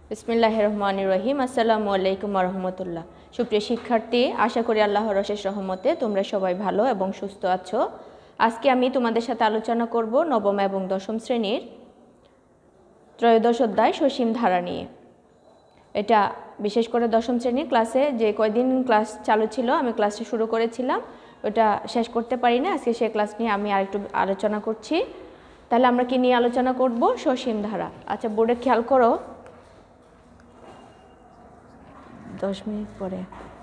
বিসমিল্লাহির রহমানির রহিম। আসসালামু আলাইকুম ওয়া রাহমাতুল্লাহ। সুপ্রিয় শিক্ষার্থী, আশা করি আল্লাহর অশেষ রহমতে তোমরা সবাই ভালো এবং সুস্থ আছো। আজকে আমি তোমাদের সাথে আলোচনা করব নবম এবং দশম শ্রেণীর ত্রয়োদশ অধ্যায় সসীম ধারা নিয়ে। এটা বিশেষ করে দশম শ্রেণীর ক্লাসে যে কয়দিন ক্লাস চালু ছিল আমি ক্লাসটা শুরু করেছিলাম, ওটা শেষ করতে পারি না। আজকে সেই ক্লাস নিয়ে আমি আরেকটু আলোচনা করছি। তাহলে আমরা কি নিয়ে আলোচনা করব? সসীম ধারা। আচ্ছা, বোর্ডে খেয়াল করো, 10 মিনিট পরে।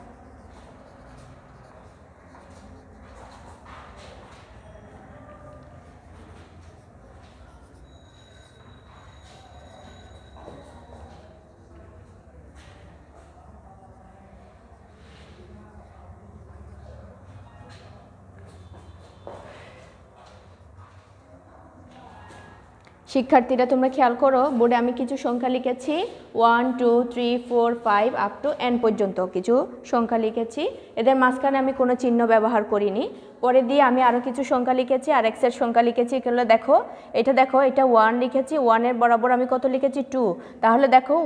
শিক্ষার্থীরা তোমরা খেয়াল করো, বোর্ডে আমি কিছু সংখ্যা লিখেছি, 1 2 3 4 5 আপ টু n পর্যন্ত কিছু সংখ্যা লিখেছি। এদের মাঝখানে আমি কোনো চিহ্ন ব্যবহার করিনি। পরে দিয়ে আমি আরও কিছু সংখ্যা লিখেছি আর এক্সের সংখ্যা লিখেছি। এগুলো দেখো, এটা 1 লিখেছি, 1-এর বরাবর আমি কত লিখেছি? 2। তাহলে দেখো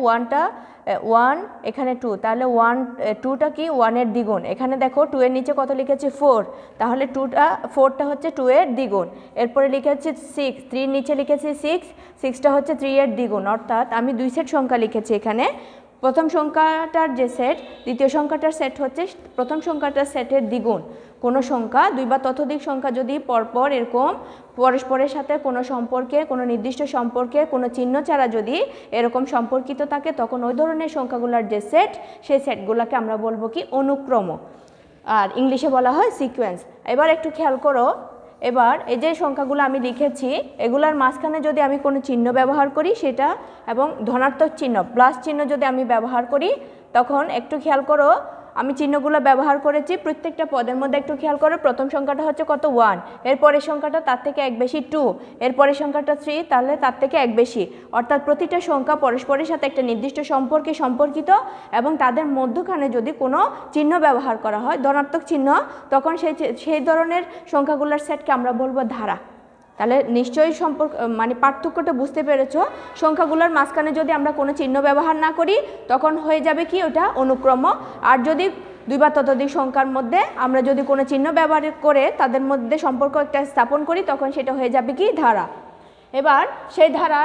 1 এখানে 2, তাহলে 2টা কি 1-এর দ্বিগুণ। এখানে দেখো 2-এর নিচে কত লিখেছি? 4, তাহলে 4টা হচ্ছে 2-এর দ্বিগুণ। এরপরে লিখেছি 6, 3-এর নিচে লিখেছি 6টা হচ্ছে 3-এর দ্বিগুণ। অর্থাৎ আমি 2 সেট সংখ্যা লিখেছি এখানে। প্রথম সংখ্যাটার যে সেট, দ্বিতীয় সংখ্যাটার সেট হচ্ছে প্রথম সংখ্যাটার সেটের দ্বিগুণ। কোনো সংখ্যা 2 বা ততোধিক সংখ্যা যদি পরপর এরকম পরস্পরের সাথে কোনো সম্পর্কে, কোনো নির্দিষ্ট সম্পর্কে, কোনো চিহ্ন ছাড়া যদি এরকম সম্পর্কিত থাকে, তখন ওই ধরনের সংখ্যাগুলোর যে সেট, সেই সেটগুলোকে আমরা বলবো কি? অনুক্রম। আর ইংলিশে বলা হয় সিকোয়েন্স। এবার একটু খেয়াল করো, এবার এই যে সংখ্যাগুলো আমি লিখেছি, এগুলার মাঝখানে যদি আমি কোনো চিহ্ন ব্যবহার করি সেটা, এবং ধনাত্মক চিহ্ন প্লাস চিহ্ন যদি আমি ব্যবহার করি, তখন একটু খেয়াল করো আমি চিহ্নগুলো ব্যবহার করেছি প্রত্যেকটা পদের মধ্যে। একটু খেয়াল করো, প্রথম সংখ্যাটা হচ্ছে কত? 1, এরপরের সংখ্যাটা তার থেকে এক বেশি 2, এরপরের সংখ্যাটা 3, তাহলে তার থেকে এক বেশি। অর্থাৎ প্রতিটা সংখ্যা পরস্পরের সাথে একটা নির্দিষ্ট সম্পর্কে সম্পর্কিত, এবং তাদের মধ্যখানে যদি কোনো চিহ্ন ব্যবহার করা হয়, ধনাত্মক চিহ্ন, তখন সেই ধরনের সংখ্যাগুলোর সেটকে আমরা বলবো ধারা। তাহলে নিশ্চয়ই মানে পার্থক্যটা বুঝতে পেরেছো। সংখ্যাগুলোর মাঝখানে যদি আমরা কোনো চিহ্ন ব্যবহার না করি, তখন হয়ে যাবে কি? ওটা অনুক্রম। আর যদি 2 বা ততোধিক সংখ্যার মধ্যে আমরা যদি কোনো চিহ্ন ব্যবহার করে তাদের মধ্যে সম্পর্ক একটা স্থাপন করি, তখন সেটা হয়ে যাবে কি? ধারা। এবার সেই ধারা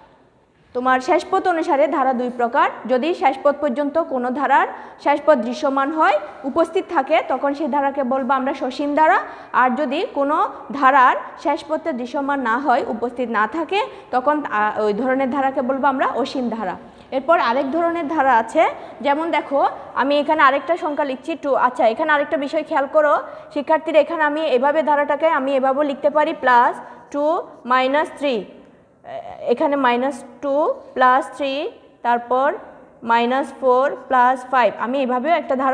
তোমার শেষ পথ অনুসারে ধারা 2 প্রকার। যদি শেষ পথ পর্যন্ত কোনো ধারার শেষ পথ দৃশ্যমান হয়, উপস্থিত থাকে, তখন সেই ধারাকে বলবো আমরা সসীম ধারা। আর যদি কোনো ধারার শেষ পথে দৃশ্যমান না হয়, উপস্থিত না থাকে, তখন ওই ধরনের ধারাকে বলবো আমরা অসীম ধারা। এরপর আরেক ধরনের ধারা আছে, যেমন দেখো আমি এখানে আরেকটা সংখ্যা লিখছি 2। আচ্ছা, এখানে আরেকটা বিষয় খেয়াল করো শিক্ষার্থীরা, এখানে আমি এভাবে ধারাটাকে আমি এভাবেও লিখতে পারি, +2 -3, এখানে -2 + 3, তারপর -4 + 5। আমি এভাবেও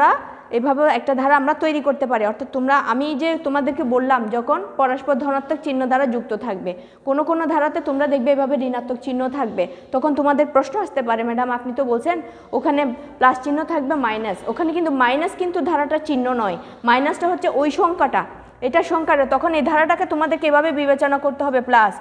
একটা ধারা আমরা তৈরি করতে পারি। অর্থাৎ আমি যে তোমাদেরকে বললাম, যখন পরস্পর ধনাত্মক চিহ্ন দ্বারা যুক্ত থাকবে, কোনো ধারাতে তোমরা দেখবে এভাবে ঋণাত্মক চিহ্ন থাকবে, তখন তোমাদের প্রশ্ন আসতে পারে, ম্যাডাম আপনি তো বলছেন ওখানে প্লাস চিহ্ন থাকবে মাইনাস। ওখানে কিন্তু মাইনাস কিন্তু ধারাটার চিহ্ন নয়, মাইনাসটা হচ্ছে ওই সংখ্যাটা, এটা সংখ্যাটা। তখন এই ধারাটাকে তোমাদেরকে এভাবে বিবেচনা করতে হবে। প্লাস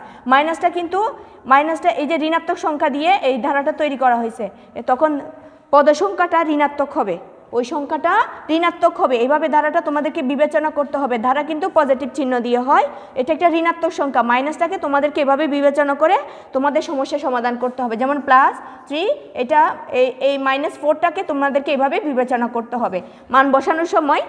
মাইনাসটা এই যে ঋণাত্মক সংখ্যা দিয়ে এই ধারাটা তৈরি করা হয়েছে, তখন পদ সংখ্যাটা ঋণাত্মক হবে, ওই সংখ্যাটা ঋণাত্মক হবে। এইভাবে ধারাটা তোমাদেরকে বিবেচনা করতে হবে। ধারা কিন্তু পজিটিভ চিহ্ন দিয়ে হয়, এটা একটা ঋণাত্মক সংখ্যা। মাইনাসটাকে তোমাদেরকে এভাবে বিবেচনা করে তোমাদের সমস্যার সমাধান করতে হবে। যেমন +3, এটা এই -4টাকে তোমাদেরকে এভাবে বিবেচনা করতে হবে। মান বসানোর সময়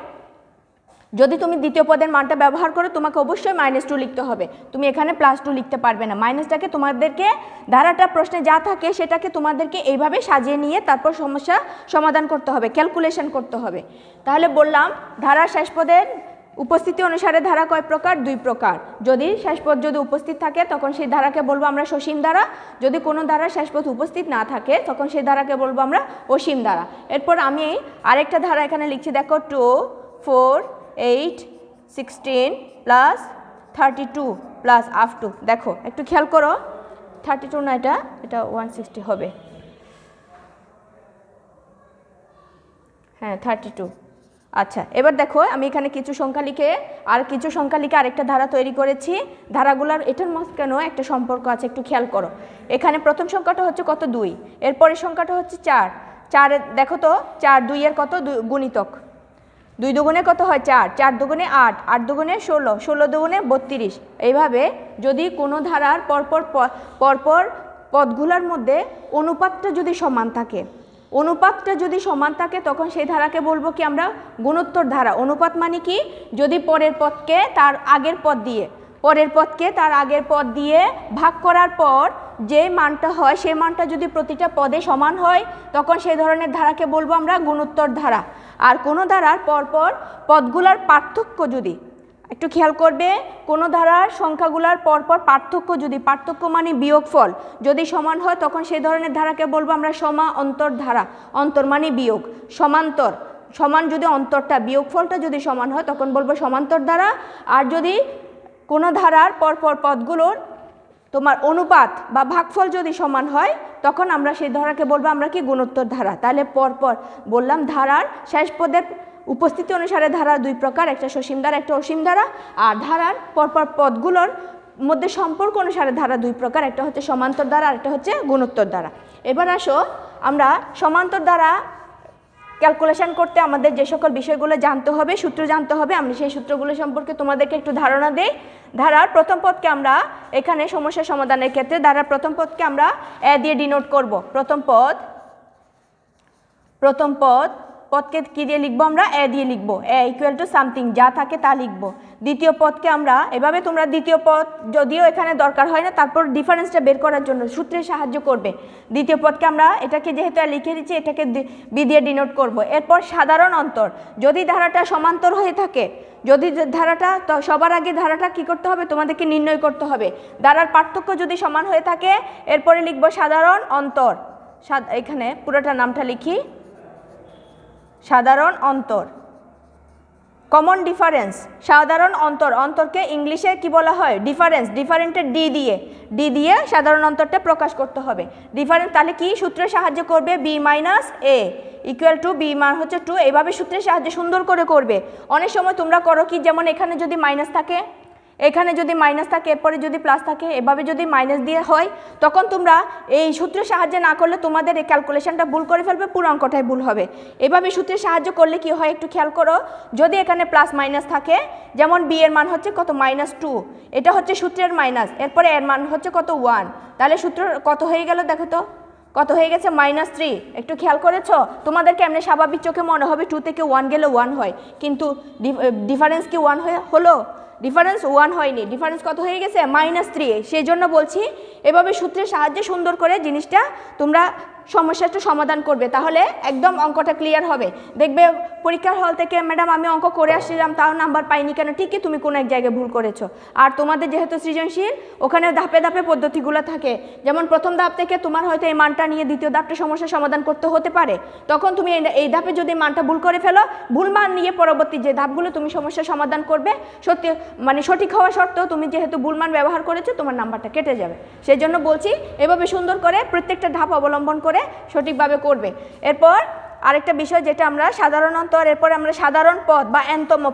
যদি তুমি দ্বিতীয় পদের মানটা ব্যবহার করো, তোমাকে অবশ্যই -2 লিখতে হবে, তুমি এখানে +2 লিখতে পারবে না। মাইনাসটাকে তোমাদেরকে ধারাটা প্রশ্নে যা থাকে সেটাকে তোমাদেরকে এইভাবে সাজিয়ে নিয়ে তারপর সমস্যা সমাধান করতে হবে, ক্যালকুলেশন করতে হবে। তাহলে বললাম ধারা শেষ পদের উপস্থিতি অনুসারে ধারা কয় প্রকার? 2 প্রকার। যদি শেষ পদ যদি উপস্থিত থাকে, তখন সেই ধারাকে বলবো আমরা সসীম ধারা। যদি কোনো ধারা শেষ পদ উপস্থিত না থাকে, তখন সেই ধারাকে বলবো আমরা অসীম ধারা। এরপর আমি আরেকটা ধারা এখানে লিখছি, দেখো 2 4 8 16 + 32 + আপ টু। দেখো একটু খেয়াল করো, 32 না, এটা 160 হবে। হ্যাঁ 32। আচ্ছা, এবার দেখো আমি এখানে কিছু সংখ্যা লিখে আরেকটা ধারা তৈরি করেছি। ধারাগুলোর এটার মাঝখানেও একটা সম্পর্ক আছে, একটু খেয়াল করো। এখানে প্রথম সংখ্যাটা হচ্ছে কত 2, এরপরের সংখ্যাটা হচ্ছে 4। 4 দেখো তো 4 2 এর কত গুণিতক, 2 দুগুণে কত হয় 4, 4 দুগুণে 8, 8 দুগুণে 16, 16 দুগুণে 32। এইভাবে যদি কোনো ধারার পরপর পদগুলোর মধ্যে অনুপাতটা যদি সমান থাকে, তখন সেই ধারাকে বলবো কি আমরা গুণোত্তর ধারা। অনুপাত মানে কি, যদি পরের পদকে তার আগের পদ দিয়ে ভাগ করার পর যে মানটা হয় সেই মানটা যদি প্রতিটা পদে সমান হয়, তখন সেই ধরনের ধারাকে বলবো আমরা গুণোত্তর ধারা। আর কোনো ধারার পরপর পদগুলার পার্থক্য যদি, একটু খেয়াল করবে, কোনো ধারার সংখ্যাগুলার পরপর পার্থক্য মানে বিয়োগফল যদি সমান হয়, তখন সেই ধরনের ধারাকে বলবো আমরা সমান্তর ধারা। অন্তর মানে বিয়োগ, সমান্তর, সমান যদি অন্তরটা বিয়োগফলটা যদি সমান হয় তখন বলবো সমান্তর ধারা। আর যদি কোনো ধারার পরপর পদগুলোর তোমার অনুপাত বা ভাগফল যদি সমান হয়, তখন আমরা সেই ধারাকে বলবো আমরা কি গুণোত্তর ধারা। তাহলে পরপর বললাম ধারার শেষ পদের উপস্থিতি অনুসারে ধারা 2 প্রকার, একটা সসীম ধারা, একটা অসীম ধারা। আর ধারার পরপর পদগুলোর মধ্যে সম্পর্ক অনুসারে ধারা 2 প্রকার, একটা হচ্ছে সমান্তর ধারা আর একটা হচ্ছে গুণোত্তর ধারা। এবার আসো আমরা সমান্তর ধারা ক্যালকুলেশন করতে আমাদের যে সকল বিষয়গুলো জানতে হবে, সূত্র জানতে হবে, আমি সেই সূত্রগুলো সম্পর্কে তোমাদেরকে একটু ধারণা দেই। ধারার প্রথম পদকে আমরা এখানে সমস্যা সমাধানের ক্ষেত্রে ধারার প্রথম পদকে আমরা এ দিয়ে ডিনোট করব। প্রথম পদকে কি দিয়ে লিখবো আমরা, এ দিয়ে লিখবো, এ ইকুয়াল টু সামথিং, যা থাকে তা লিখবো। দ্বিতীয় পদকে আমরা এভাবে, তোমরা দ্বিতীয় পদ যদিও এখানে দরকার হয় না, তারপর ডিফারেন্সটা বের করার জন্য সূত্রের সাহায্য করবে। দ্বিতীয় পদকে আমরা এটাকে যেহেতু লিখে দিচ্ছি, এটাকে বি দিয়ে ডিনোট করব। এরপর সাধারণ অন্তর, যদি ধারাটা সমান্তর হয়ে থাকে, যদি ধারাটা সবার আগে ধারাটা কি করতে হবে, তোমাদেরকে নির্ণয় করতে হবে। ধারার পার্থক্য যদি সমান হয়ে থাকে, এরপরে লিখবো সাধারণ অন্তর। এখানে পুরোটা নামটা লিখি, সাধারণ অন্তর, কমন ডিফারেন্স। সাধারণ অন্তরকে ইংলিশে কি বলা হয়, ডিফারেন্স। ডিফারেন্টের ডি দিয়ে সাধারণ অন্তরটা প্রকাশ করতে হবে। ডিফারেন্স তাহলে কি সূত্রের সাহায্য করবে, B minus A equal to B মান হচ্ছে 2। এইভাবে সূত্রের সাহায্যে সুন্দর করে করবে। অনেক সময় তোমরা করো কি, যেমন এখানে যদি মাইনাস থাকে, এরপরে যদি প্লাস থাকে, এভাবে যদি মাইনাস দিয়ে হয়, তখন তোমরা এই সূত্রের সাহায্যে না করলে তোমাদের এই ক্যালকুলেশনটা ভুল করে ফেলবে, পুরো অঙ্কটাই ভুল হবে। এভাবে সূত্রের সাহায্য করলে কি হয় একটু খেয়াল করো। যদি এখানে প্লাস মাইনাস থাকে, যেমন বি এর মান হচ্ছে কত -2, এটা হচ্ছে সূত্রের মাইনাস, এরপরে এর মান হচ্ছে কত 1, তাহলে সূত্র কত হয়ে গেল দেখো তো, কত হয়ে গেছে -3। একটু খেয়াল করেছো, তোমাদেরকে এমনি স্বাভাবিক চোখে মনে হবে 2 থেকে 1 গেলে 1 হয়, কিন্তু ডিফারেন্স কি 1 হলো? ডিফারেন্স 1 হয়নি, ডিফারেন্স কত হয়ে গেছে -3। সেই জন্য বলছি এভাবে সূত্রের সাহায্যে সুন্দর করে জিনিসটা তোমরা সমস্যাটা সমাধান করবে, তাহলে একদম অঙ্কটা ক্লিয়ার হবে। দেখবে পরীক্ষার হল থেকে, ম্যাডাম আমি অঙ্ক করে আসছিলাম তাও নাম্বার পাইনি কেন, ঠিকই তুমি কোনো এক জায়গায় ভুল করেছো। আর তোমাদের যেহেতু সৃজনশীল, ওখানে ধাপে ধাপে পদ্ধতিগুলো থাকে। যেমন প্রথম ধাপ থেকে তোমার হয়তো এই মানটা নিয়ে দ্বিতীয় ধাপটা সমস্যা সমাধান করতে হতে পারে, তখন তুমি এই ধাপে যদি মানটা ভুল করে ফেলো, ভুল মান নিয়ে পরবর্তী যে ধাপগুলো তুমি সমস্যা সমাধান করবে, সঠিক হওয়া সত্ত্বেও তুমি যেহেতু ভুল মান ব্যবহার করেছো, তোমার নাম্বারটা কেটে যাবে। সেই জন্য বলছি এভাবে সুন্দর করে প্রত্যেকটা ধাপ অবলম্বন করে সঠিকভাবে করবে। এরপর আরেকটা বিষয় যেটা আমরা সাধারণ অন্তর, এরপর আমরা সাধারণ পদ বা এনতম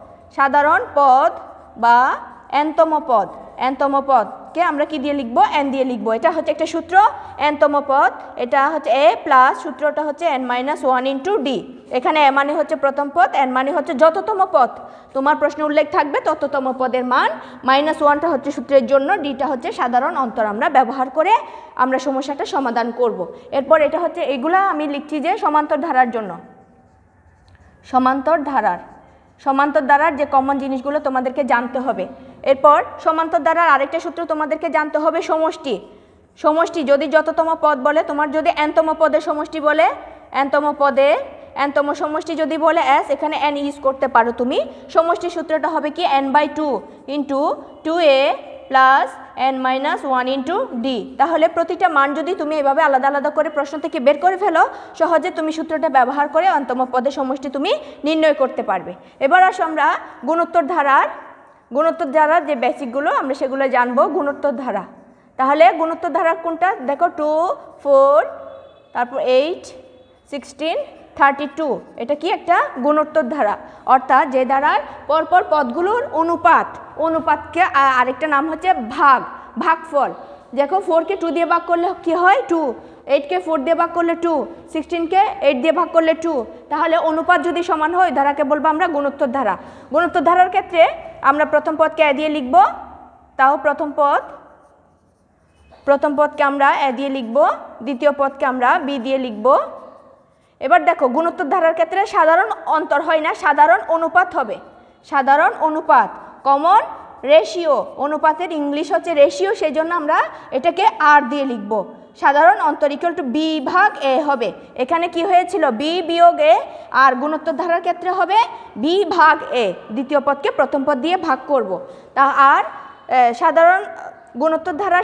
পদকে আমরা কি দিয়ে লিখবো, এন দিয়ে লিখবো। এটা হচ্ছে একটা সূত্র, এনতম পদ, এটা হচ্ছে এ প্লাস সূত্রটা হচ্ছে n-1 ইন্টু ডি। এখানে এ মানে হচ্ছে প্রথম পদ, এন মানে হচ্ছে যততম পদ, তোমার প্রশ্নে উল্লেখ থাকবে তততম পদের মান, -1টা হচ্ছে সূত্রের জন্য, ডিটা হচ্ছে সাধারণ অন্তর আমরা ব্যবহার করে আমরা সমস্যাটা সমাধান করব। এরপর এটা হচ্ছে, এগুলা আমি লিখছি যে সমান্তর ধারার জন্য, সমান্তর ধারার যে কমন জিনিসগুলো তোমাদেরকে জানতে হবে। এরপর সমান্তর ধারার আরেকটা সূত্র তোমাদেরকে জানতে হবে, সমষ্টি। যদি যততম পদ বলে, তোমার যদি এনতম পদের সমষ্টি বলে, এনতম সমষ্টি যদি বলে এস, এখানে এন ইউজ করতে পারো তুমি। সমষ্টির সূত্রটা হবে কি n/2 into 2a plus n-1 into D. তাহলে প্রতিটা মান যদি তুমি এভাবে আলাদা আলাদা করে প্রশ্ন থেকে বের করে ফেলো, সহজে তুমি সূত্রটা ব্যবহার করে অন্তম পদের সমষ্টি তুমি নির্ণয় করতে পারবে। এবার আসো আমরা গুণোত্তর ধারার যে বেসিকগুলো আমরা সেগুলো জানবো। গুণোত্তর ধারা, তাহলে গুণোত্তর ধারা কোনটা দেখো, 2, 4, তারপর 8, 16, 32। এটা কি একটা গুণোত্তর ধারা, অর্থাৎ যে ধারার পরপর পদগুলোর অনুপাতকে আরেকটা নাম হচ্ছে ভাগফল। দেখো 4কে 2 দিয়ে ভাগ করলে কি হয় 2, 8কে 4 দিয়ে ভাগ করলে 2, 16কে 8 দিয়ে ভাগ করলে 2। তাহলে অনুপাত যদি সমান হয় ধারাকে বলবো আমরা গুণোত্তর ধারা। গুণোত্তর ধারার ক্ষেত্রে আমরা প্রথম পদকে এ দিয়ে লিখব, তাও প্রথম পদকে আমরা এ দিয়ে লিখব, দ্বিতীয় পদকে আমরা বি দিয়ে লিখব। এবার দেখো গুণোত্তর ধারার ক্ষেত্রে সাধারণ অন্তর হয় না, সাধারণ অনুপাত হবে। সাধারণ অনুপাত, কমন রেশিও, অনুপাতের ইংলিশ হচ্ছে রেশিও, সেই জন্য আমরা এটাকে আর দিয়ে লিখব। সাধারণ অন্তর ইকুয়াল টু বি ভাগ এ হবে। এখানে কি হয়েছিল বি বিয়োগ এ, আর গুণোত্তর ধারার ক্ষেত্রে হবে বি ভাগ এ, দ্বিতীয় পদকে প্রথম পদ দিয়ে ভাগ করব। তা আর সাধারণ গুণোত্তর ধারা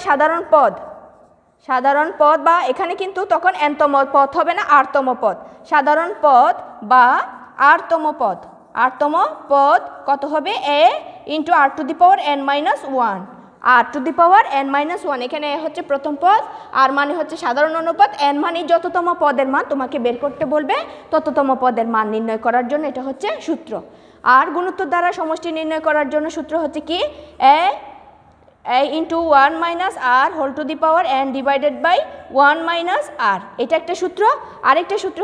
সাধারণ পদ বা এখানে কিন্তু তখন এনতম পদ হবে না, আরতম পদ। সাধারণ পদ বা আরতম পদ কত হবে a into r to the power n minus 1, r to the power n minus 1। এখানে হচ্ছে প্রথম পদ, আর মানে হচ্ছে সাধারণ অনুপাত, n মানে যততম পদের মান তোমাকে বের করতে বলবে, তততম পদের মান নির্ণয় করার জন্য এটা হচ্ছে সূত্র। আর গুণোত্তর দ্বারা সমষ্টি নির্ণয় করার জন্য সূত্র হচ্ছে কি a into 1 minus r whole to the power n divided by 1 minus r, এটা একটা সূত্র। আরেকটা সূত্র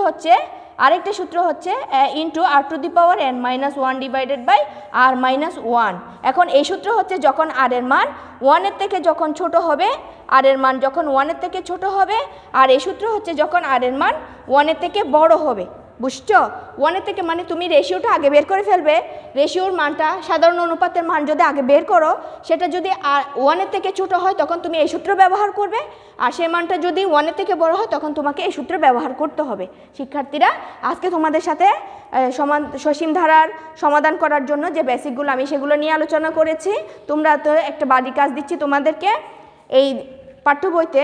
হচ্ছে into r to the power n minus 1 divided by r minus 1। এখন এই সূত্র হচ্ছে যখন r এর মান 1 এর থেকে যখন ছোট হবে, r এর মান যখন 1 এর থেকে ছোট হবে, আর এই সূত্র হচ্ছে যখন r এর মান 1 এর থেকে বড় হবে। বুঝছো? 1 এর থেকে মানে তুমি রেশিওটা আগে বের করে ফেলবে, রেশিওর মানটা সাধারণ অনুপাতের মান যদি আগে বের করো, সেটা যদি 1 এর থেকে ছোট হয় তখন তুমি এই সূত্র ব্যবহার করবে, আর সেই মানটা যদি 1 এর থেকে বড় হয় তখন তোমাকে এই সূত্র ব্যবহার করতে হবে। শিক্ষার্থীরা, আজকে তোমাদের সাথে সসীম ধারার সমাধান করার জন্য যে বেসিকগুলো আমি সেগুলো নিয়ে আলোচনা করেছি। তোমরা তো একটা বাড়ি কাজ দিচ্ছি তোমাদেরকে, এই পাঠ্য বইতে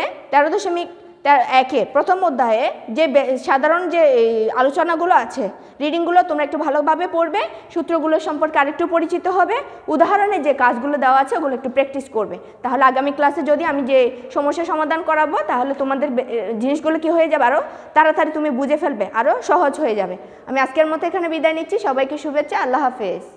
13.1 প্রথম অধ্যায়ে যে সাধারণ যে আলোচনাগুলো আছে, রিডিংগুলো তোমরা একটু ভালোভাবে পড়বে, সূত্রগুলো সম্পর্কে আরেকটু পরিচিত হবে, উদাহরণে যে কাজগুলো দেওয়া আছে ওগুলো একটু প্র্যাকটিস করবে। তাহলে আগামী ক্লাসে যদি আমি যে সমস্যার সমাধান করাবো, তাহলে তোমাদের জিনিসগুলো কি হয়ে যাবে, আরও তাড়াতাড়ি তুমি বুঝে ফেলবে, আরও সহজ হয়ে যাবে। আমি আজকের মতো এখানে বিদায় নিচ্ছি। সবাইকে শুভেচ্ছা, আল্লাহ হাফেজ।